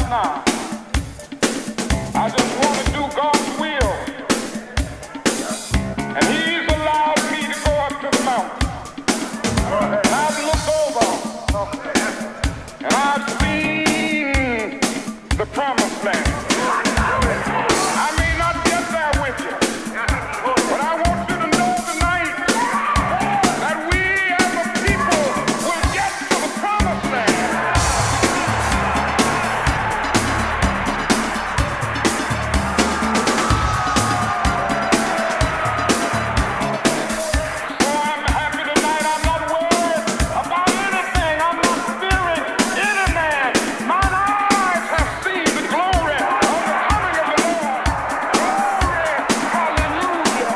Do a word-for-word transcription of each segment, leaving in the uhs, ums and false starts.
now. I just want to do God's will. And He's allowed me to go up to the mountain. And I've looked over and I've seen the promised land. I may not get there with you, but I want you to know tonight that we as a people will get to the promised land. So I'm happy tonight. I'm not worried about anything. I'm not fearing any man. Mine eyes have seen the glory of the coming of the Lord. Glory, hallelujah.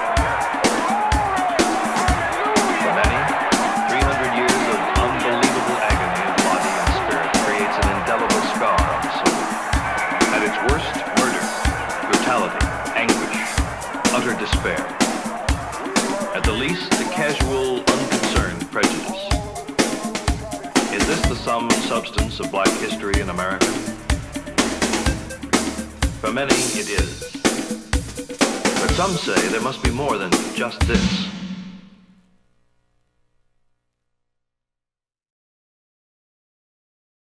For many, three hundred years of unbelievable agony of body and spirit creates an indelible scar on the soul. At its worst, murder, brutality, anguish, utter despair. At the least, the casual, unconcerned prejudice. Is this the sum and substance of black history in America? For many, it is. But some say there must be more than just this.